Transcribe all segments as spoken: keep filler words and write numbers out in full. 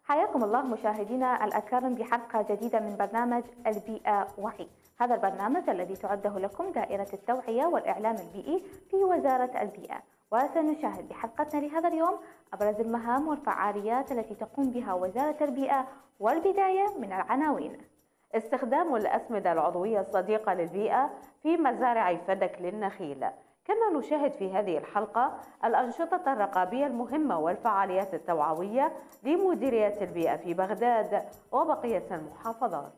حياكم الله مشاهدينا الأكارم بحلقة جديدة من برنامج البيئة وعي. هذا البرنامج الذي تعده لكم دائرة التوعية والإعلام البيئي في وزارة البيئة، وسنشاهد بحلقتنا لهذا اليوم أبرز المهام والفعاليات التي تقوم بها وزارة البيئة. والبداية من العناوين: استخدام الأسمدة العضوية الصديقة للبيئة في مزارع فدك للنخيل. كما نشاهد في هذه الحلقة الأنشطة الرقابية المهمة والفعاليات التوعوية لمديرية البيئة في بغداد وبقية المحافظات.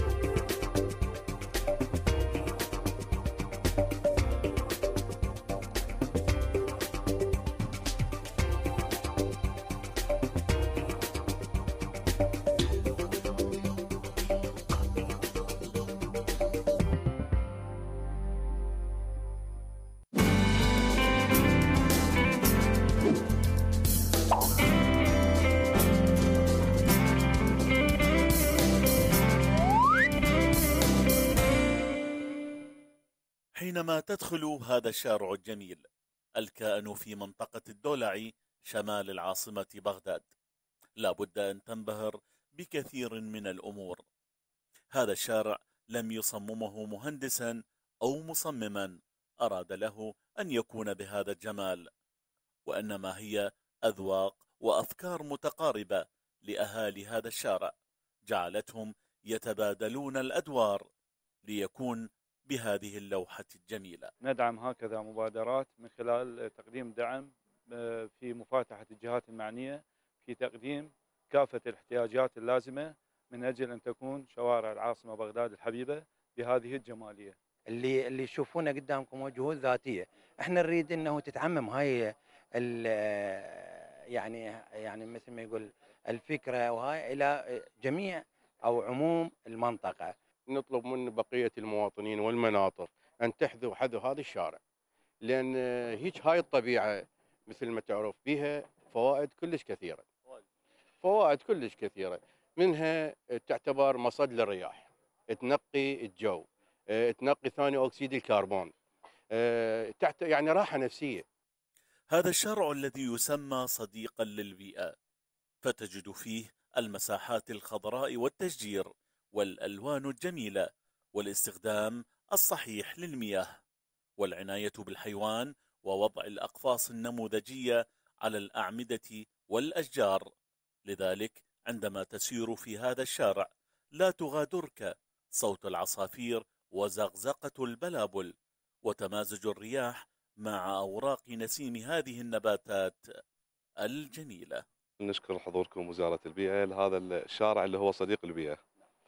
حينما تدخل هذا الشارع الجميل الكائن في منطقة الدولعي شمال العاصمة بغداد، لا بد أن تنبهر بكثير من الأمور. هذا الشارع لم يصممه مهندسا أو مصمما أراد له أن يكون بهذا الجمال، وإنما هي أذواق وأفكار متقاربة لأهالي هذا الشارع جعلتهم يتبادلون الأدوار ليكون بهذه اللوحة الجميلة. ندعم هكذا مبادرات من خلال تقديم دعم في مفاتحة الجهات المعنية في تقديم كافة الاحتياجات اللازمة من أجل أن تكون شوارع العاصمة بغداد الحبيبة بهذه الجمالية. اللي اللي تشوفونه قدامكم وجهه ذاتية، احنا نريد انه تتعمم هاي يعني يعني مثل ما يقول الفكرة وهاي الى جميع او عموم المنطقة. نطلب من بقية المواطنين والمناطق أن تحذوا حذو هذا الشارع، لأن هيك هاي الطبيعة مثل ما تعرف بها فوائد كلش كثيرة، فوائد كلش كثيرة، منها تعتبر مصد للرياح، تنقي الجو، تنقي ثاني أكسيد الكربون، يعني راحة نفسية. هذا الشارع الذي يسمى صديقا للبيئة، فتجد فيه المساحات الخضراء والتشجير والألوان الجميلة والاستخدام الصحيح للمياه والعناية بالحيوان ووضع الأقفاص النموذجية على الأعمدة والأشجار. لذلك عندما تسير في هذا الشارع لا تغادرك صوت العصافير وزغزقة البلابل وتمازج الرياح مع أوراق نسيم هذه النباتات الجميلة. نشكر حضوركم وزارة البيئة لهذا الشارع اللي هو صديق البيئة،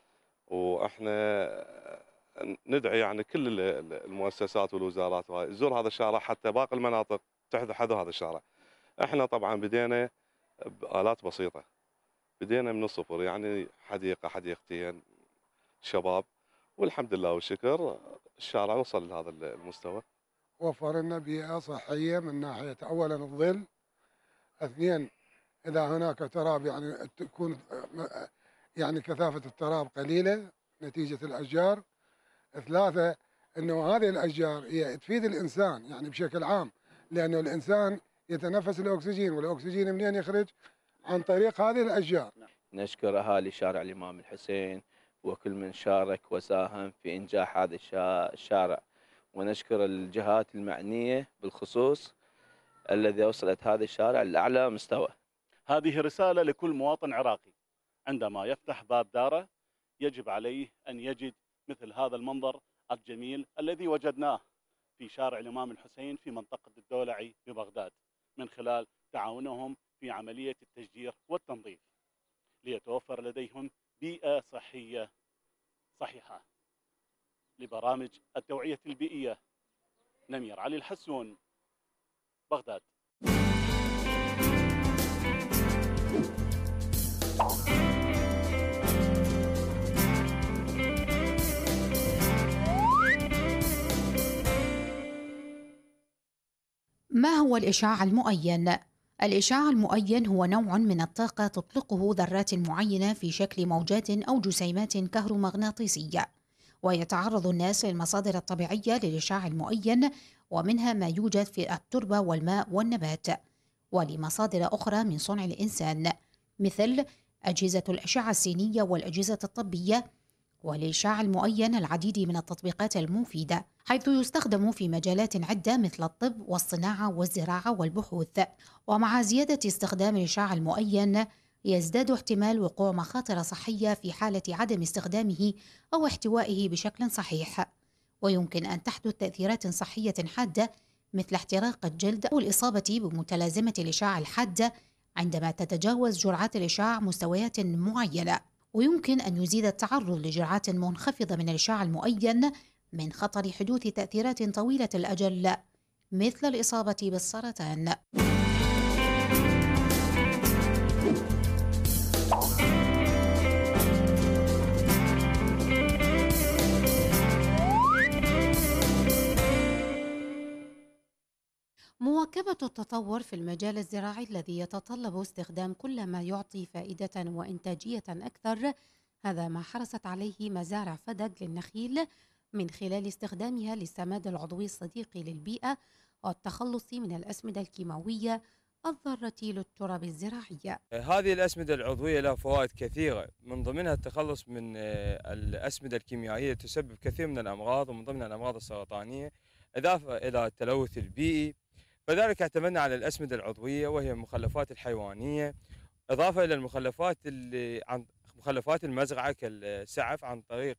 واحنا ندعي يعني كل المؤسسات والوزارات تزور هذا الشارع حتى باقي المناطق تحذو حذو هذا الشارع. احنا طبعا بدينا بآلات بسيطة، بدينا من الصفر، يعني حديقة حديقتين شباب، والحمد لله والشكر الشارع وصل لهذا المستوى. وفر لنا بيئة صحية من ناحية اولا الظل، اثنين اذا هناك تراب يعني تكون يعني كثافة التراب قليلة نتيجة الأشجار. ثلاثة أنه هذه الأشجار هي تفيد الإنسان يعني بشكل عام، لأنه الإنسان يتنفس الأكسجين، والأكسجين منين يخرج؟ عن طريق هذه الأشجار. نشكر أهالي شارع الإمام الحسين وكل من شارك وساهم في إنجاح هذا الشارع، ونشكر الجهات المعنية بالخصوص الذي وصلت هذا الشارع لأعلى مستوى. هذه رسالة لكل مواطن عراقي، عندما يفتح باب داره يجب عليه أن يجد مثل هذا المنظر الجميل الذي وجدناه في شارع الإمام الحسين في منطقة الدولعي ببغداد، من خلال تعاونهم في عملية التشجير والتنظيف ليتوفر لديهم بيئة صحية صحيحة. لبرامج التوعية البيئية، نمير علي الحسون، بغداد. ما هو الإشعاع المؤين؟ الإشعاع المؤين هو نوع من الطاقة تطلقه ذرات معينة في شكل موجات أو جسيمات كهرومغناطيسية، ويتعرض الناس للمصادر الطبيعية للإشعاع المؤين، ومنها ما يوجد في التربة والماء والنبات، ولمصادر أخرى من صنع الإنسان مثل أجهزة الأشعة السينية والأجهزة الطبية. والإشعاع المؤين العديد من التطبيقات المفيدة، حيث يستخدم في مجالات عدة مثل الطب والصناعة والزراعة والبحوث. ومع زيادة استخدام الإشعاع المؤين يزداد احتمال وقوع مخاطر صحية في حالة عدم استخدامه أو احتوائه بشكل صحيح، ويمكن أن تحدث تأثيرات صحية حادة مثل احتراق الجلد أو الإصابة بمتلازمة الإشعاع الحادة عندما تتجاوز جرعات الإشعاع مستويات معينة. ويمكن أن يزيد التعرض لجرعات منخفضة من الإشعاع المؤين من خطر حدوث تأثيرات طويلة الأجل مثل الإصابة بالسرطان. مواكبة التطور في المجال الزراعي الذي يتطلب استخدام كل ما يعطي فائدة وإنتاجية أكثر، هذا ما حرصت عليه مزارع فدق للنخيل من خلال استخدامها للسماد العضوي الصديق للبيئة والتخلص من الأسمدة الكيماوية الضارة للتراب الزراعية. هذه الأسمدة العضوية لها فوائد كثيرة، من ضمنها التخلص من الأسمدة الكيميائية تسبب كثير من الأمراض، ومن ضمنها الأمراض السرطانية، إضافة إلى التلوث البيئي. فذلك اعتمدنا على الأسمدة العضوية وهي المخلفات الحيوانية، إضافة إلى المخلفات اللي عن مخلفات المزرعة كالسعف عن طريق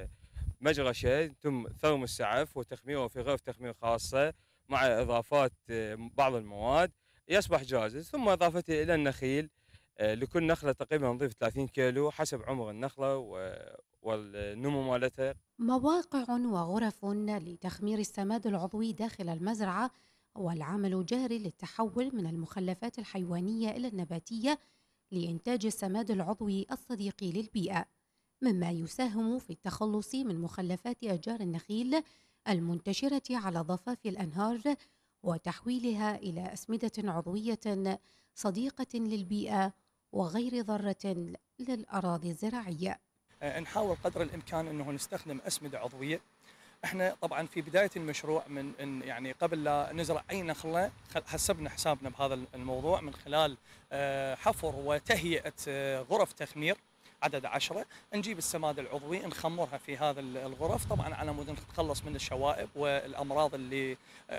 مجرى شيء يتم ثرم السعف وتخميره في غرف تخمير خاصة مع إضافات بعض المواد يصبح جاهز. ثم إضافته إلى النخيل، لكل نخلة تقريبا نضيف ثلاثين كيلو حسب عمر النخلة والنمو مالتها. مواقع وغرف لتخمير السماد العضوي داخل المزرعة، والعمل جاري للتحول من المخلفات الحيوانية إلى النباتية لإنتاج السماد العضوي الصديق للبيئة، مما يساهم في التخلص من مخلفات أشجار النخيل المنتشرة على ضفاف الأنهار وتحويلها إلى أسمدة عضوية صديقة للبيئة وغير ضارة للأراضي الزراعية. نحاول قدر الإمكان أنه نستخدم أسمدة عضوية. احنا طبعا في بدايه المشروع من إن يعني قبل لا نزرع اي نخله حسبنا حسابنا بهذا الموضوع من خلال حفر وتهيئه غرف تخمير عدد عشرة، نجيب السماد العضوي نخمرها في هذا الغرف، طبعا على مود نتخلص من الشوائب والامراض اللي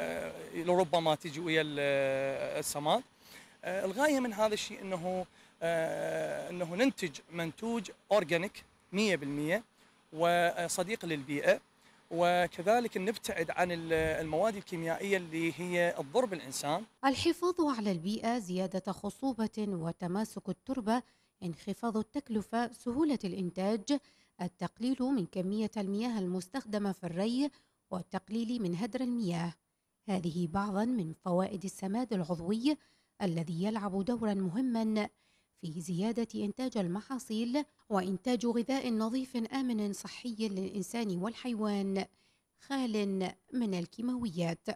ربما تجي ويا السماد. الغايه من هذا الشيء انه انه ننتج منتوج اورجانيك مئة بالمئة وصديق للبيئه، وكذلك نبتعد عن المواد الكيميائية اللي هي تضر بالإنسان. الحفاظ على البيئة، زيادة خصوبة وتماسك التربة، انخفاض التكلفة، سهولة الإنتاج، التقليل من كمية المياه المستخدمة في الري والتقليل من هدر المياه. هذه بعضا من فوائد السماد العضوي الذي يلعب دورا مهما في زيادة إنتاج المحاصيل وإنتاج غذاء نظيف آمن صحي للإنسان والحيوان خال من الكيماويات.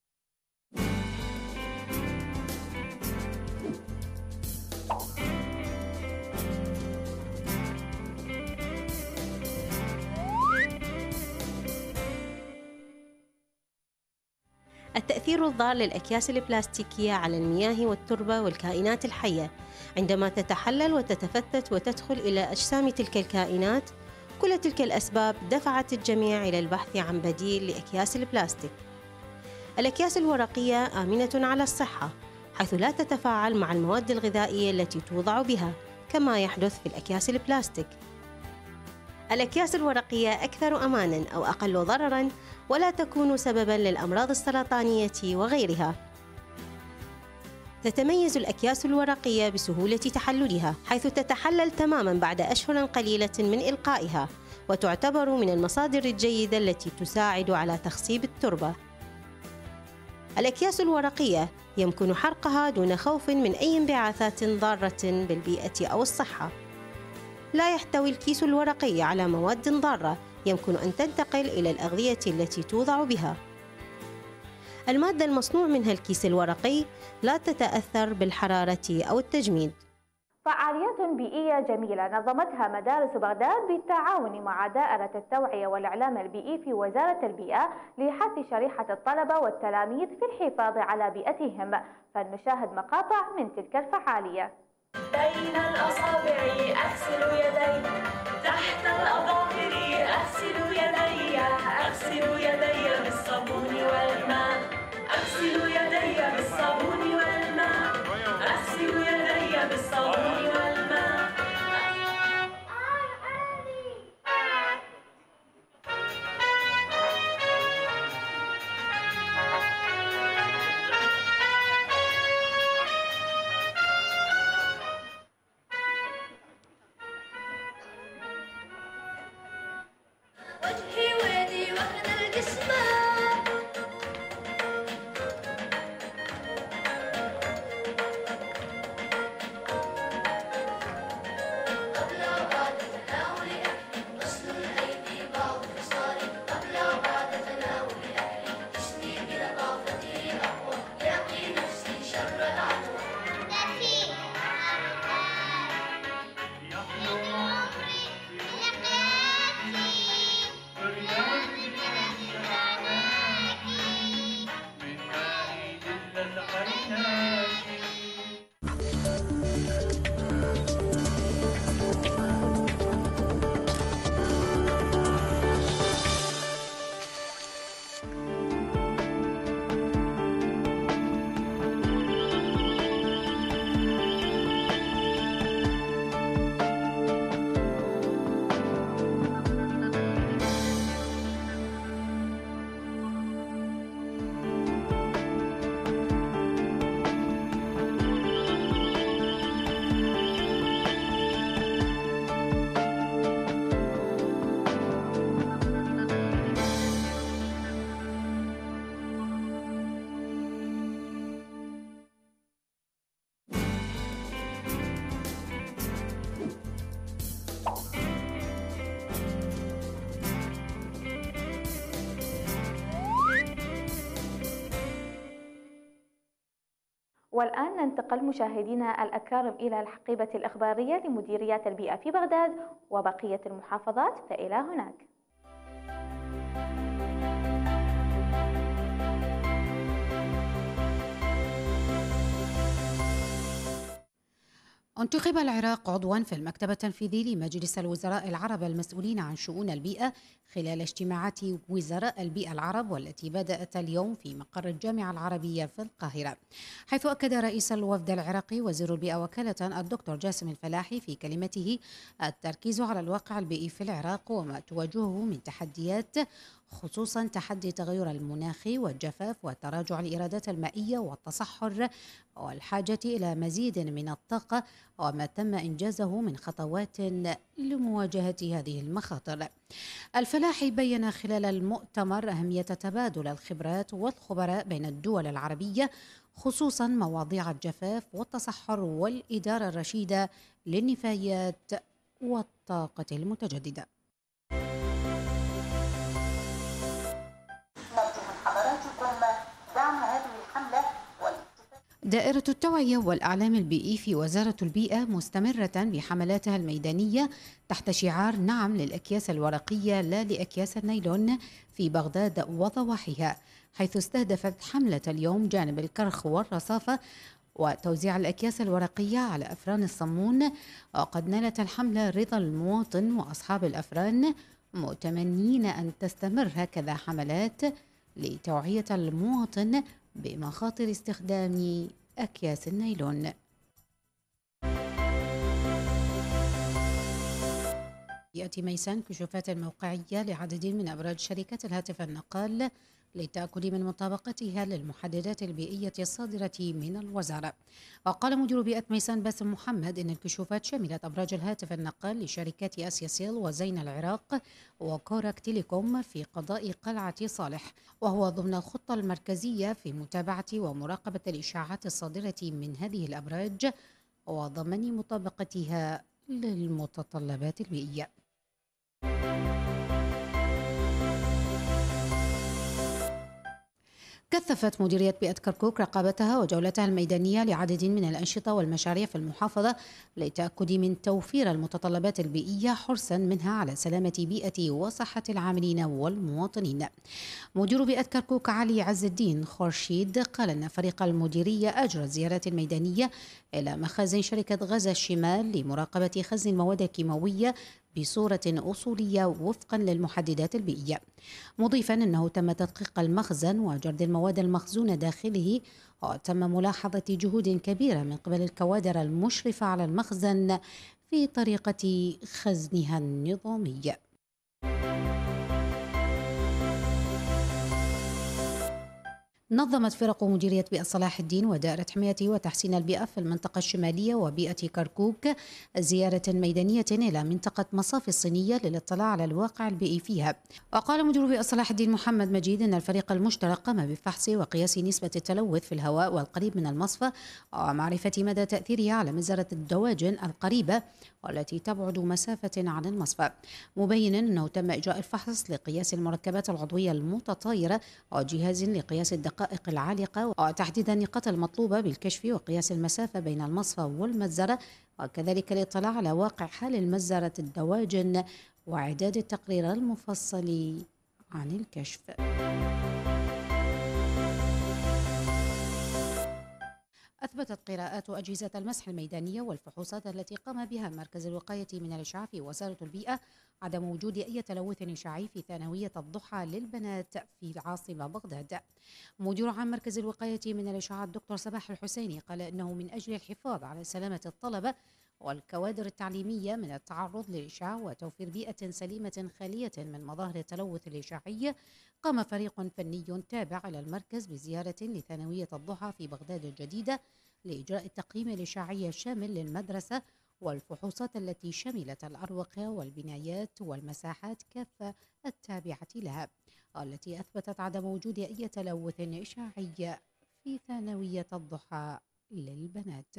التأثير الضار للأكياس البلاستيكية على المياه والتربة والكائنات الحية عندما تتحلل وتتفتت وتدخل إلى أجسام تلك الكائنات. كل تلك الأسباب دفعت الجميع إلى البحث عن بديل لأكياس البلاستيك. الأكياس الورقية آمنة على الصحة، حيث لا تتفاعل مع المواد الغذائية التي توضع بها كما يحدث في الأكياس البلاستيك. الأكياس الورقية أكثر أماناً أو أقل ضرراً، ولا تكون سبباً للأمراض السرطانية وغيرها. تتميز الأكياس الورقية بسهولة تحللها، حيث تتحلل تماماً بعد أشهر قليلة من إلقائها، وتعتبر من المصادر الجيدة التي تساعد على تخصيب التربة. الأكياس الورقية يمكن حرقها دون خوف من أي انبعاثات ضارة بالبيئة أو الصحة. لا يحتوي الكيس الورقي على مواد ضارة يمكن أن تنتقل إلى الأغذية التي توضع بها. المادة المصنوع منها الكيس الورقي لا تتأثر بالحرارة أو التجميد. فعاليات بيئية جميلة نظمتها مدارس بغداد بالتعاون مع دائرة التوعية والإعلام البيئي في وزارة البيئة لحث شريحة الطلبة والتلاميذ في الحفاظ على بيئتهم، فلنشاهد مقاطع من تلك الفعالية. بين الأصابع أغسل يدي، تحت الأظافر أغسل يدي، أغسل يدي بالصابون والماء، أغسل يدي بالصابون والماء، أغسل يدي بالصابون والماء. وجهي ويدي وأنا الجسم، قبل وبعد تناول أكل، غسل الأيدي بعض خصال، قبل وبعد تناول أكل، جسمي بنظافتي أقوى، يقي نفسي شر العدوى. والآن ننتقل مشاهدينا الأكارم إلى الحقيبة الإخبارية لمديريات البيئة في بغداد وبقية المحافظات، فإلى هناك. انتخب العراق عضوا في المكتب التنفيذي لمجلس الوزراء العرب المسؤولين عن شؤون البيئة خلال اجتماعات وزراء البيئة العرب والتي بدأت اليوم في مقر الجامعة العربية في القاهرة، حيث أكد رئيس الوفد العراقي وزير البيئة وكالة الدكتور جاسم الفلاحي في كلمته التركيز على الواقع البيئي في العراق وما تواجهه من تحديات، خصوصا تحدي تغير المناخ والجفاف وتراجع الإيرادات المائية والتصحر والحاجة إلى مزيد من الطاقة وما تم إنجازه من خطوات لمواجهة هذه المخاطر. الفلاحي بين خلال المؤتمر أهمية تبادل الخبرات والخبراء بين الدول العربية، خصوصا مواضيع الجفاف والتصحر والإدارة الرشيدة للنفايات والطاقة المتجددة. دائرة التوعية والإعلام البيئي في وزارة البيئة مستمرة بحملاتها الميدانية تحت شعار نعم للأكياس الورقية لا لأكياس النايلون في بغداد وضواحيها، حيث استهدفت حملة اليوم جانب الكرخ والرصافة وتوزيع الأكياس الورقية على أفران الصمون. وقد نالت الحملة رضا المواطن وأصحاب الأفران، متمنين أن تستمر هكذا حملات لتوعية المواطن بمخاطر استخدام أكياس النايلون. يأتي ميسان كشوفات موقعية لعدد من أبراج شركة الهاتف النقال للتأكد من مطابقتها للمحددات البيئية الصادرة من الوزارة. وقال مدير بيئة ميسان باسم محمد إن الكشوفات شملت أبراج الهاتف النقال لشركات آسيا سيل وزين العراق وكوراك تيليكوم في قضاء قلعة صالح، وهو ضمن الخطة المركزية في متابعة ومراقبة الإشاعات الصادرة من هذه الأبراج وضمان مطابقتها للمتطلبات البيئية. كثفت مديرية بيئة كركوك رقابتها وجولتها الميدانية لعدد من الأنشطة والمشاريع في المحافظة للتأكد من توفير المتطلبات البيئية حرصا منها على سلامة بيئة وصحة العاملين والمواطنين. مدير بيئة كركوك علي عز الدين خورشيد قال أن فريق المديرية أجرى الزيارات الميدانية إلى مخازن شركة غزة الشمال لمراقبة خزن المواد الكيماوية بصورة أصولية وفقا للمحددات البيئية، مضيفا أنه تم تدقيق المخزن وجرد المواد المخزونة داخله، وتم ملاحظة جهود كبيرة من قبل الكوادر المشرفة على المخزن في طريقة خزنها النظامي. نظمت فرق مديرية بيئة صلاح الدين ودائرة حماية وتحسين البيئة في المنطقة الشمالية وبيئة كركوك زيارة ميدانية إلى منطقة مصافي الصينية للاطلاع على الواقع البيئي فيها. وقال مدير بيئة صلاح الدين محمد مجيد أن الفريق المشترك قام بفحص وقياس نسبة التلوث في الهواء والقريب من المصفى ومعرفة مدى تأثيرها على مزرعة الدواجن القريبة والتي تبعد مسافة عن المصفى، مبينا أنه تم إجراء الفحص لقياس المركبات العضوية المتطايرة وجهاز لقياس الدقائق العالقة وتحديد النقاط المطلوبة بالكشف وقياس المسافة بين المصفى والمزرعة، وكذلك الاطلاع على واقع حال المزرعة الدواجن وإعداد التقرير المفصل عن الكشف. أثبتت قراءات أجهزة المسح الميدانية والفحوصات التي قام بها مركز الوقاية من الإشعاع في وزارة البيئة عدم وجود أي تلوث إشعاعي في ثانوية الضحى للبنات في العاصمة بغداد. مدير عام مركز الوقاية من الإشعاع الدكتور صباح الحسيني قال إنه من أجل الحفاظ على سلامة الطلبة والكوادر التعليمية من التعرض للإشعاع وتوفير بيئة سليمة خالية من مظاهر التلوث الإشعاعي، قام فريق فني تابع إلى المركز بزيارة لثانوية الضحى في بغداد الجديدة لإجراء التقييم الإشعاعي الشامل للمدرسة والفحوصات التي شملت الأروقة والبنايات والمساحات كافة التابعة لها، والتي أثبتت عدم وجود أي تلوث إشعاعي في ثانوية الضحى للبنات.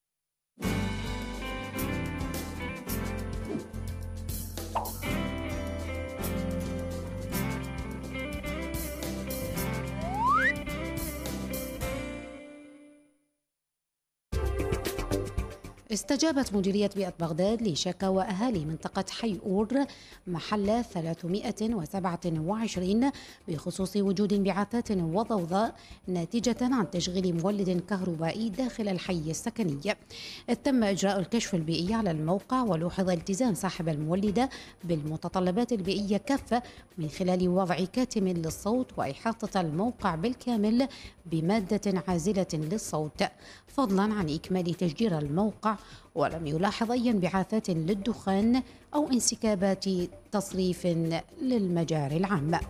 استجابت مديرية بيئة بغداد لشكاوى أهالي منطقة حي أور محلة ثلاثمائة وسبعة وعشرين بخصوص وجود انبعاثات وضوضاء ناتجة عن تشغيل مولد كهربائي داخل الحي السكني. تم إجراء الكشف البيئي على الموقع ولوحظ التزام صاحب المولدة بالمتطلبات البيئية كافة من خلال وضع كاتم للصوت وإحاطة الموقع بالكامل بمادة عازلة للصوت، فضلا عن إكمال تشجير الموقع، ولم يلاحظ أي انبعاثات للدخان أو انسكابات تصريف للمجاري العامة.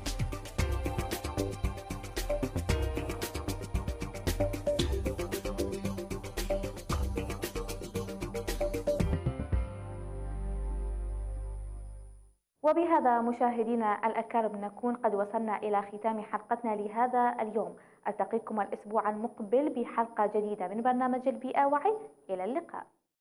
وبهذا مشاهدينا الأكارم نكون قد وصلنا إلى ختام حلقتنا لهذا اليوم. ألتقيكم الأسبوع المقبل بحلقة جديدة من برنامج البيئة وعي. إلى اللقاء.